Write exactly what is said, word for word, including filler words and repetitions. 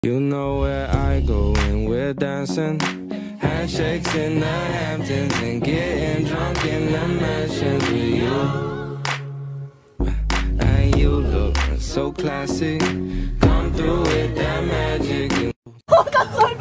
You know where I go when we're dancing. Handshakes in the Hamptons and getting drunk in the mansions with you. And you look so classy. Come through with that magic.